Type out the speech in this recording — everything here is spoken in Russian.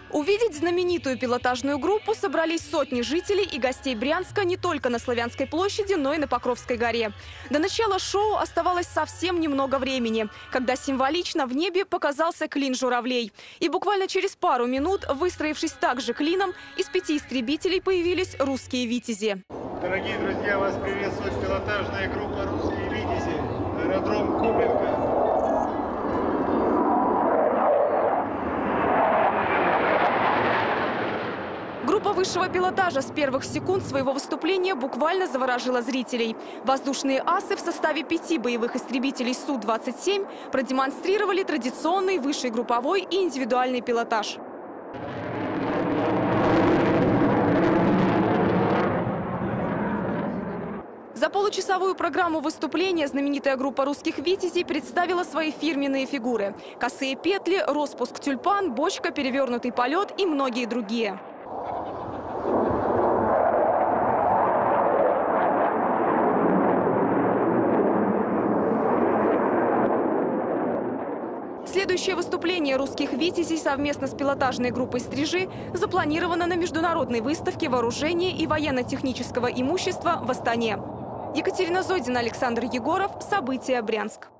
Увидеть знаменитую пилотажную группу собрались сотни жителей и гостей Брянска не только на Славянской площади, но и на Покровской горе. До начала шоу оставалось совсем немного времени, когда символично в небе показался клин журавлей. И буквально через пару минут, выстроившись также клином, из 5 истребителей появились русские «Витязи». Дорогие друзья, вас приветствует пилотажная группа «Русские Витязи», аэродром Кубинка. Группа высшего пилотажа с первых секунд своего выступления буквально заворожила зрителей. Воздушные асы в составе 5 боевых истребителей Су-27 продемонстрировали традиционный высший групповой и индивидуальный пилотаж. За получасовую программу выступления знаменитая группа русских «Витязей» представила свои фирменные фигуры. Косые петли, распуск тюльпан, бочка, перевернутый полет и многие другие. Следующее выступление русских «Витязей» совместно с пилотажной группой «Стрижи» запланировано на международной выставке вооружения и военно-технического имущества в Астане. Екатерина Зодина, Александр Егоров. События. Брянск.